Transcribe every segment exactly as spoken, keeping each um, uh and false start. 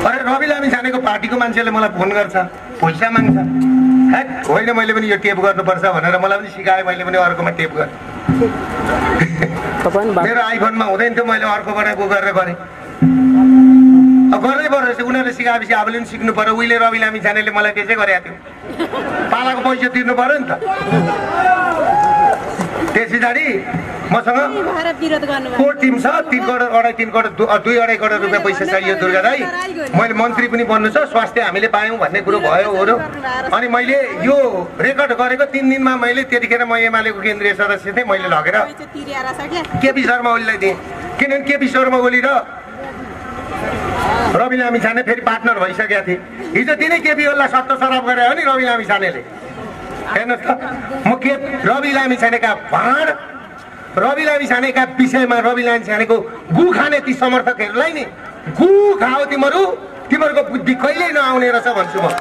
अरे रवि लामिछानेको पार्टीको मान्छेले मलाई फोन गर्छ, पैसा माग्छ। हैट होइन, मैले पनि यो टेप गर्नुपर्छ भनेर मलाई पनि सिकाएँ, मैले पनि अर्कोमा टेप गरेँ। मेरो आइफोनमा हुँदैन थियो, मैले अर्कोबाट गो गरेर गरेँ। अब गर्नै पर्यो, उनीहरूले सिकाएपछि आफूले पनि सिक्नु पर्यो। उहिले रवि लामिछानेले मलाई त्यसै गरेको थियो, पालाको पैसा तिर्नु पर्यो नि त। त्यस पछाडि मसँग कोर्ट टिम छ, तिन करोड अढाई तिन करोड दुई अढाई करोड रुपियाँ पैसा चाहियो दुर्गा दाई। मैले मन्त्री पनि बन्नु छ, स्वास्थ्य हामीले पायौँ भन्ने कुरो भयो हो र। अनि मैले यो रेकर्ड गरेको तिन दिनमा मैले त्यतिखेर म एमालेको केन्द्रीय सदस्य थिएँ, मैले लगेर केपी शर्मा ओलीलाई दिएँ। किनभने केपी शर्मा ओली र रवि लामिछाने फेरि पार्टनर भइसकेका थिए। हिजो तिनै केपी ओलीलाई सट्ट सराप गरे हो नि रवि लामिछानेले। हेर्नुहोस् त, म के रवि लामिछानेका भाँड रवि लामिछानेका विषयमा रवि लामिछानेको गु खाने ती समर्थकहरूलाई नि गु खाओ तिमीहरू, तिमीहरूको बुद्धि कहिल्यै नआउने रहेछ भन्छु म।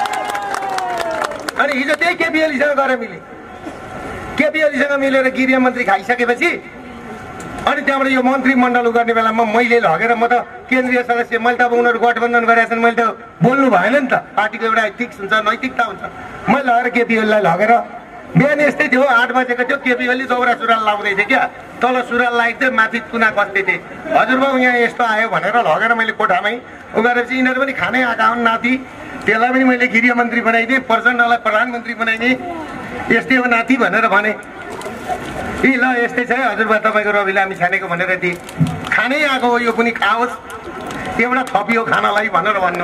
अनि हिजो त्यही केपी ओलीसँग गएर मिले, केपी ओलीसँग मिलेर गृह मन्त्री खाइसकेपछि अनि त्यहाँबाट यो मन्त्रीमण्डल गर्ने बेलामा मैले लगेर म त केन्द्रीय सदस्य, मैले त अब उनीहरू गठबन्धन गरेका छन्, मैले त बोल्नु भएन नि त। पार्टीको एउटा एथिक्स हुन्छ, नैतिकता हुन्छ। मैले लगेर केपी ओलीलाई लगेर बिहान यस्तै थियो, आठ बजेको थियो, केपी ओली दौरा सुरुवाल लाउँदै थियो क्या, तल सुरुवाल लागेको थियो, माथि कुना कस्दै थिएँ। हजुरबाबु यहाँ यस्तो आयो भनेर लगेर मैले कोठामै उ गरेर चाहिँ यिनीहरू पनि खानै आएका हुन् नाति, त्यसलाई पनि मैले गृह मन्त्री बनाइदिएँ, प्रचण्डलाई प्रधानमन्त्री बनाइदिएँ, यस्तै हो नाति भनेर भने। ए ल यस्तै छ है हजुरबा तपाईँको रवि लामिछानेको भनेर दिए, खानै आएको हो, यो पनि खाओस्, एउटा थपियो खानालाई भनेर भन्नु।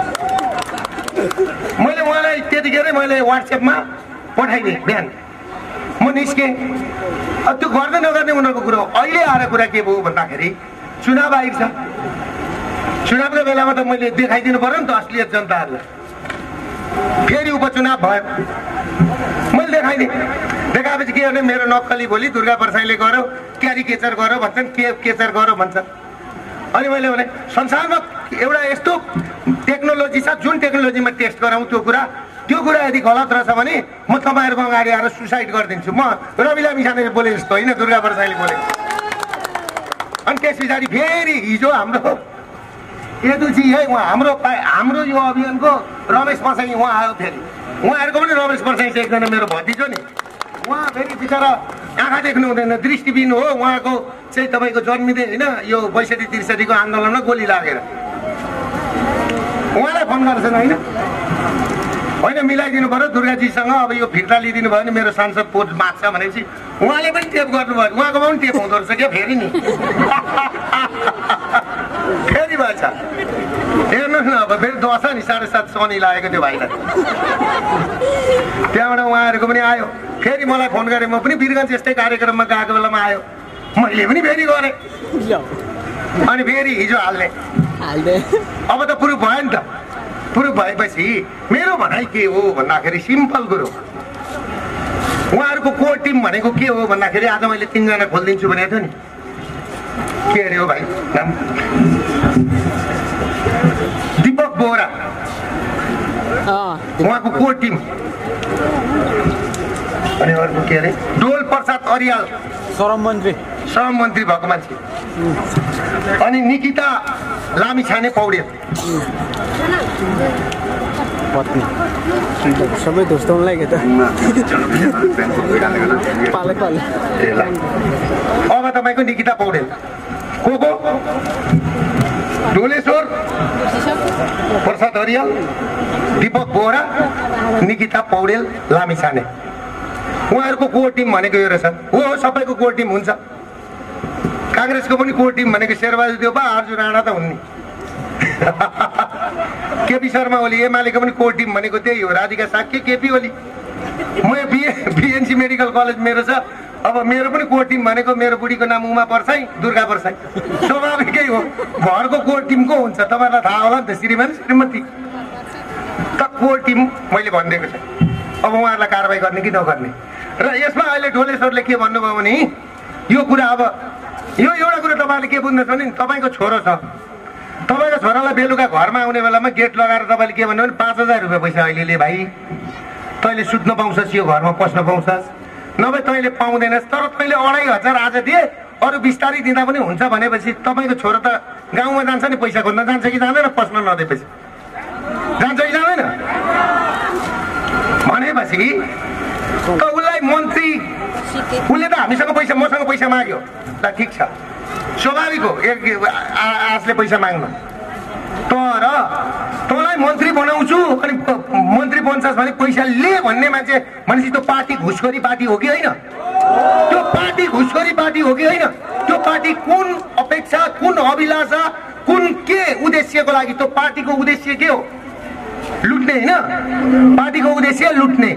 मैले उहाँलाई त्यतिखेरै मैले वाट्सएपमा पठाइदिएँ बिहान, म निस्केँ। अब त्यो गर्दै नगर्ने उनीहरूको कुरो। अहिले आएर कुरा के भयो भन्दाखेरि चुनाव आएको छ, चुनावको बेलामा त मैले देखाइदिनु पर्यो नि त असलियत जनताहरूलाई। फेरि उपचुनाव भयो, मैले देखाइदिएँ। देखाएपछि के गर्ने, मेरो नक्कली भोलि दुर्गा प्रसाईले गऱ्यो, क्यारिकेचर गऱ्यो भन्छन्, के केचर गऱ्यो भन्छन्। अनि मैले भने संसारमा एउटा यस्तो टेक्नोलोजी छ जुन टेक्नोलोजीमा टेस्ट गराउँ त्यो कुरा, त्यो कुरा यदि गलत रहेछ भने म तपाईँहरूको अगाडि आएर सुसाइड गरिदिन्छु। म रवि लामिछानेले बोले जस्तो होइन, दुर्गा प्रसाईले बोले। अनि त्यस पछाडि फेरि हिजो हाम्रो यदुजी है उहाँ हाम्रो हाम्रो यो अभियानको रमेश प्रसाई उहाँ आयो। फेरि उहाँहरूको पनि रमेश प्रसाई चाहिँ एकजना मेरो भतिजो नि, उहाँ फेरि बिचरा आँखा देख्नु हुँदैन, दृष्टिबिन हो। उहाँको चाहिँ तपाईँको जन्मिँदै होइन यो बैसठी त्रिसठीको आन्दोलनमा गोली लागेर उहाँलाई फोन गर्छन् होइन होइन मिलाइदिनु पर्यो दुर्गाजीसँग। अब यो फिर्ता लिइदिनु भयो भने मेरो सांसद पोस्ट माग्छ भनेपछि उहाँले पनि टेप गर्नुभयो, उहाँकोमा पनि टेप हुँदो रहेछ क्या फेरि नि। फेरि भएछ हेर्नुहोस् न, अब फेरि दस नि साढे सात सनी लागेको त्यो भाइलाई। त्यहाँबाट उहाँहरूको पनि आयो, फेरि मलाई फोन गरेँ, म पनि वीरगञ्ज यस्तै कार्यक्रममा गएको बेलामा आयो, मैले पनि फेरि गरेँ। अनि फेरि हिजो हाल्ने अब त प्रुफ भयो नि त। प्रुफ भएपछि मेरो भनाइ के हो भन्दाखेरि सिम्पल कुरो, उहाँहरूको कोर टिम भनेको के हो भन्दाखेरि आज मैले तिनजना खोलिदिन्छु भनेको थियो नि, के अरे हो भाइ नाम, दीपक बोहरा उहाँको कोर टिम। अनि अर्को के अरे डोल प्रसाद अरियाल श्रम मन्त्री श्रम मन्त्री भएको मान्छे। अनि निकिता लामिछाने पौडेल पत्नी सबै दोस्तोलाई के त पाले पाले। अब तपाईँको निकिता पौडेल को को डोलेश्वर प्रसाद अरियाल, दीपक बोहरा, निकिता पौडेल, लामिछाने, उहाँहरूको कोर टिम भनेको यो रहेछ। हो सबैको कोर टिम हुन्छ, काङ्ग्रेसको पनि कोर टिम भनेको शेरबहादुर देउपा, अर्जुन राणा त हुन् नि। केपी शर्मा ओली, एमालेको पनि कोर टिम भनेको त्यही हो, राधिका साक्य, केपी ओली। म बिए बिएनसी मेडिकल कलेज मेरो छ, अब मेरो पनि कोर टिम भनेको मेरो बुढीको नाम उमा परसाई, दुर्गा परसाई, स्वाभाविकै हो। घरको कोर टिम को हुन्छ तपाईँलाई थाहा होला नि त, श्रीमान श्रीमती त कोर टिम मैले भनिदिएको छु। अब उहाँहरूलाई कारवाही गर्ने कि नगर्ने। र यसमा अहिले ढोलेश्वरले के भन्नुभयो भने यो कुरा, अब यो एउटा कुरा तपाईँले के बुझ्नुहोस् भने तपाईँको छोरो छ, तपाईँको छोरालाई बेलुका घरमा आउने बेलामा गेट लगाएर तपाईँले के भन्नु भने पाँच हजार रुपियाँ पैसा अहिले ले भाइ, तैँले सुत्न पाउँछस्, यो घरमा पस्न पाउँछस्, नभए तैँले पाउँदैनस्। तर तैँले अढाई हजार आज दिए, अरू बिस्तारै दिँदा पनि हुन्छ भनेपछि तपाईँको छोरो त गाउँमा जान्छ नि पैसा खोज्न जान्छ कि जाँदैन पस्न नदिएपछि जान्छ कि जाँदैन भनेपछि त उसलाई मन्त्री उसले त हामीसँग पैसा मसँग पैसा माग्यो ल ठिक छ स्वाभाविक हो एक आजले पैसा माग्न तर तँलाई मन्त्री बनाउँछु अनि मन्त्री बन्छस् भने पैसा ले भन्ने मान्छे भनेपछि त्यो पार्टी घुसखोरी पार्टी हो कि होइन त्यो पार्टी घुसखोरी पार्टी हो कि होइन त्यो पार्टी कुन अपेक्षा कुन अभिलाषा कुन के उद्देश्यको लागि त्यो पार्टीको उद्देश्य के हो लुट्ने होइन पार्टीको उद्देश्य लुट्ने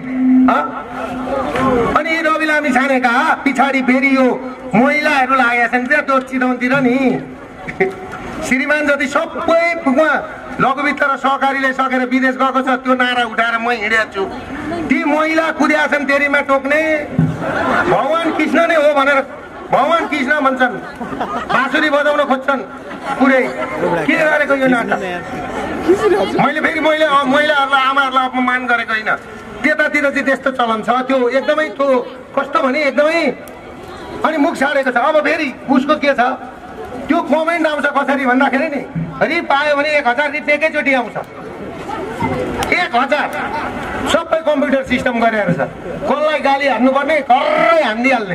अनि रवि लामी छानेका पछाडि फेरि यो महिलाहरू लागेका छन् त्यो चितवनतिर नि श्रीमान जति सबै लघुवित्त र सहकारीले सकेर विदेश गएको छ त्यो नारा उठाएर म हिँडेको छु ती महिला कुद्या छन् तेरीमा टोक्ने भगवान कृष्ण नै हो भनेर भगवान कृष्ण भन्छन् बाँसुरी बजाउन खोज्छन् पुरै के गरेको यो नाटक मैले फेरि मैले महिलाहरूलाई आमाहरूलाई अपमान गरेको होइन त्यतातिर चाहिँ त्यस्तो चलन छ त्यो एकदमै त्यो कस्तो भने एकदमै अनि मुख छाडेको छ अब फेरि उसको के छ त्यो कमेन्ट आउँछ कसरी भन्दाखेरि नि रिप पायो भने एक हजार रिप एकैचोटि आउँछ एक हजार सबै कम्प्युटर सिस्टम गरेर छ कसलाई गाली हान्नुपर्ने कर्रै हानिदिइहाल्ने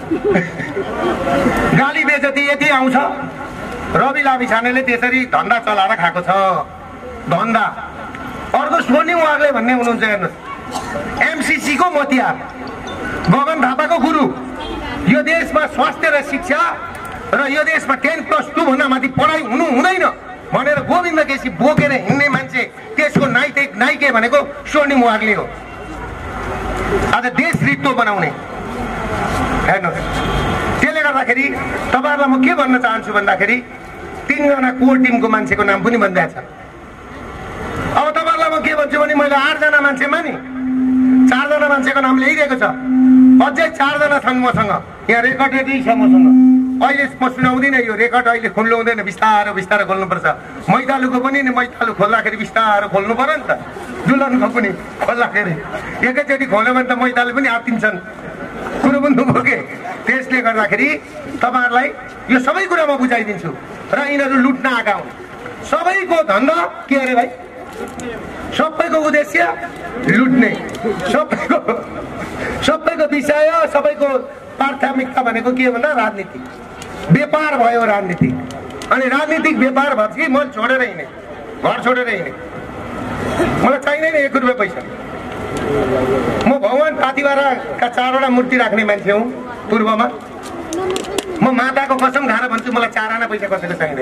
गाली बेजती यति आउँछ रवि लामिछानेले त्यसरी धन्दा चलाएर खाएको छ धन्दा अर्को सोनी वाग्ले भन्ने हुनुहुन्छ हेर्नुहोस् एमसिसीको मतियार गगन थापाको गुरु यो देशमा स्वास्थ्य र शिक्षा र यो देशमा टेन प्लस टू भन्दा माथि पढाइ हुनु हुँदैन भनेर गोविन्द केसी बोकेर हिँड्ने मान्छे त्यसको नाइटे नाइके भनेको स्वर्णिम वाग्ले हो आज देश रित्तो बनाउने हेर्नुहोस् त्यसले गर्दाखेरि तपाईँहरूलाई म के भन्न चाहन्छु भन्दाखेरि तीनजना कोर टिमको मान्छेको नाम पनि भनिरहेछ अब तपाईँहरूलाई म के भन्छु भने मैले आठजना मान्छेमा नि चारजना मान्छेको नाम ल्याइरहेको छ अझै चारजना छन् मसँग यहाँ रेकर्ड रेडी छ मसँग अहिले म सुनाउँदिनँ यो रेकर्ड अहिले खोल्नु हुँदैन बिस्तारो बिस्तारो खोल्नुपर्छ मैतालुको पनि नि मैतालु खोल्दाखेरि बिस्तारो खोल्नु पर्यो नि त दुलनको पनि खोल्दाखेरि एकैचोटि खोल्यो भने त मैतालु पनि आत्तिन्छन् कुरो बुझ्नु भयो के त्यसले गर्दाखेरि तपाईँहरूलाई यो सबै कुरा म बुझाइदिन्छु र यिनीहरू लुट्न आएका हुन् सबैको धन्दा के अरे भाइ सबैको उद्देश्य लुट्ने सबैको सबैको विषय सबैको प्राथमिकता भनेको के भन्दा राजनीति व्यापार भयो राजनीति अनि राजनीतिक व्यापार भएपछि म छोडेर हिँडेँ घर छोडेर हिँडेँ मलाई चाहिँदैन एक रुपियाँ पैसा म भगवान पाथिबाराका चारवटा मूर्ति राख्ने मान्छे हुँ पूर्वमा म माताको कसम खाएर भन्छु मलाई चार आना पैसा कसैको चाहिँदैन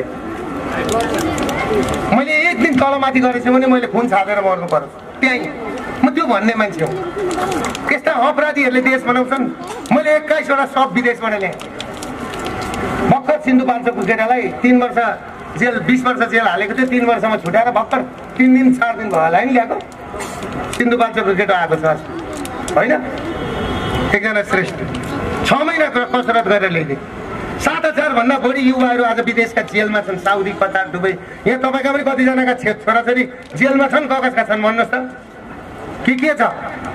मैले एक दिन तलमाथि गरेछु भने मैले खुन छाडेर मर्नु पर्छ त्यहीँ म त्यो भन्ने मान्छे हुँ यस्ता अपराधीहरूले देश बनाउँछन् मैले एक्काइसवटा सब विदेशबाट ल्याएँ भर्खर सिन्धुपाल्चोक कुकेरालाई तिन वर्ष जेल बिस वर्ष जेल हालेको थियो तीन वर्षमा छुट्याएर भर्खर तिन दिन चार दिन भयो होला नि ल्याएको सिन्धुपाल्चोक कुकेटा आएको छ होइन एकजना श्रेष्ठ छ महिना कसरत गरेर ल्याइदिए सात हजार भन्दा बढी युवाहरू आज विदेशका जेलमा छन् साउदी कतार दुबई यहाँ तपाईँका पनि कतिजनाका छोराछोरी जेलमा छन् कगजका छन् भन्नुहोस् त के के छ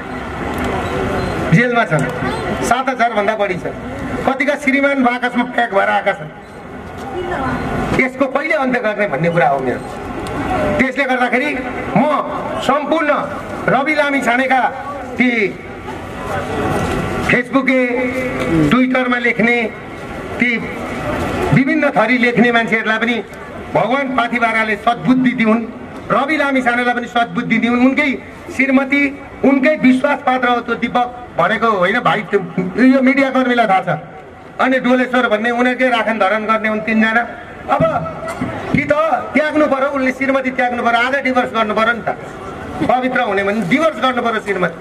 जेलमा छन् सात हजार भन्दा बढी छ कतिका श्रीमान बाकसमा प्याक भएर आएका छन् यसको कहिले अन्त्य गर्ने भन्ने कुरा हो मेरो त्यसले गर्दाखेरि म सम्पूर्ण रवि लामिछानेका ती फेसबुके ट्विटरमा लेख्ने ती विभिन्न थरी लेख्ने मान्छेहरूलाई पनि भगवान पाथिबाराले सद्बुद्धि दिउन् रवि लामिछानेलाई पनि सद्बुद्धि दिउन् उनकै श्रीमती उनकै विश्वास पात्र हो त्यो दिपक भनेको होइन भाइ यो मिडिया कर्मीलाई थाहा छ अनि डोलेश्वर भन्ने उनीहरूकै राखन धरन गर्ने हुन् तिनजना अब कि त त्याग्नु पर्यो उसले श्रीमती त्याग्नु पर्यो आधा डिभोर्स गर्नु पर्यो नि त पवित्र हुने भने डिभोर्स गर्नु पर्यो श्रीमती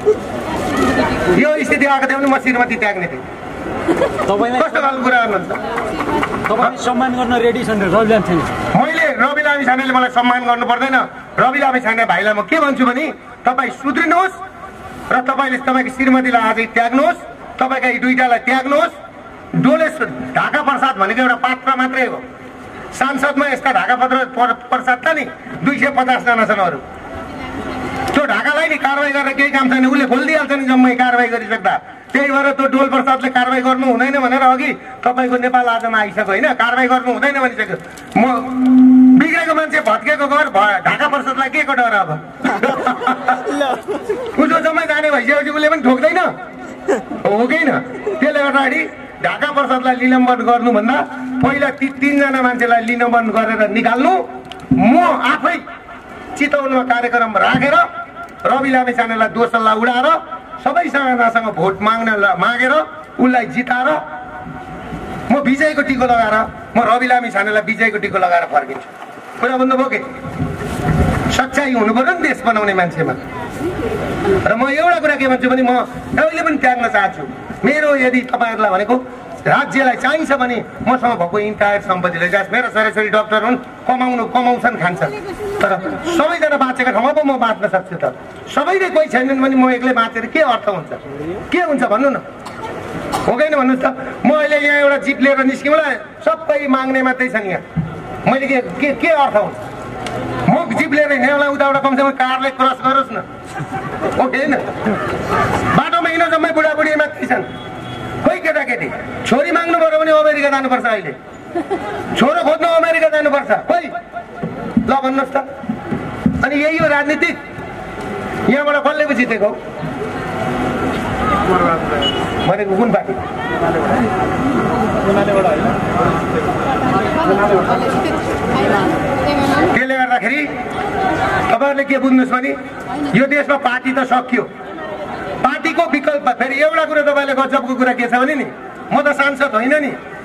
यो स्थिति आएको थियो भने म श्रीमती त्याग्ने थिएँ कस्तो खालको कुरा गर्नुहुन्छ सम्मान गर्न रेडी छन् मैले रवि लामिछानेले मलाई सम्मान गर्नु पर्दैन रवि लामिछाने भाइलाई म के भन्छु भने तपाईँ सुध्रिनुहोस् र तपाईँले तपाईँको श्रीमतीलाई आजै त्याग्नुहोस् तपाईँका यी दुईटालाई त्याग्नुहोस् डोलेश्वर ढाका प्रसाद भनेको एउटा पात्र मात्रै हो सांसदमा यस्ता ढाका पत्र प्रसाद त नि दुई सय पचासजना छन् अरू त्यो ढाकालाई नि कारवाही गरेर केही काम छैन उसले खोलिदिइहाल्छ नि जम्मै कारवाही गरिसक्दा त्यही भएर त्यो डोल प्रसादले कारवाही गर्नु हुँदैन भनेर अघि तपाईँको नेपाल आजमा आइसक्यो होइन, कारवाही गर्नु हुँदैन भनिसक्यो। म बिग्रेको मान्छे भत्केको घर ढाका प्रसादलाई के को डर अब? उसो जम्मै जाने भइसकेपछि उसले पनि ठोक्दैन हो कि न? त्यसले गर्दाखेरि ढाका प्रसादलाई निलम्बन गर्नुभन्दा पहिला ती तिनजना मान्छेलाई निलम्बन गरेर निकाल्नु। म आफै चितवनमा कार्यक्रम राखेर रवि लामिछानेलाई दोसल्ला उडाएर सबैसँग भोट माग्न मागेर उसलाई जिताएर म विजयको टिको लगाएर म रवि लामिछानेलाई विजयको टिको लगाएर फर्किन्छु। कुरा बुझ्नुभयो कि? सच्चाइ हुनु पर्यो नि देश बनाउने मान्छेमा। र म एउटा कुरा के भन्छु भने म अहिले पनि त्याग्न चाहन्छु। मेरो यदि तपाईँहरूलाई भनेको राज्यलाई चाहिन्छ भने मसँग भएको इन्टायर सम्पत्ति लैजास्। मेरो छोराछोरी डक्टर हुन्, कमाउनु कमाउँछन् खान्छन्, तर सबैजना बाँचेका ठाउँमा पो म बाँच्न सक्छु। त सबैले कोही छैनन् भने म एक्लै बाँचेर के अर्थ हुन्छ? के हुन्छ भन्नु न? हो कि भन्नुहोस् त? म अहिले यहाँ एउटा जिप लिएर निस्केँ, मलाई सबै माग्ने मात्रै छन् यहाँ। मैले के के के अर्थ हुन्छ? म जिप लिएर हिँड्नेलाई उताबाट कमसेकम कारले क्रस गरोस् न, हो कि होइन? बाटोमा हिँड्न जम्मै बुढाबुढी मात्रै छन्। खोइ केटाकेटी छोरी माग्नु पर्यो भने अमेरिका जानुपर्छ, अहिले छोरो खोज्नु अमेरिका जानुपर्छ। खोइ ल भन्नुहोस् त? अनि यही हो राजनीति। यहाँबाट कसले पो जितेको भनेको? कुन पार्टी? त्यसले गर्दाखेरि तपाईँहरूले के बुझ्नुहोस् भने यो देशमा पार्टी त सकियो। पार्टीको विकल्प फेरि एउटा कुरा तपाईँले गजबको कुरा के छ भने नि, म त सांसद होइन नि,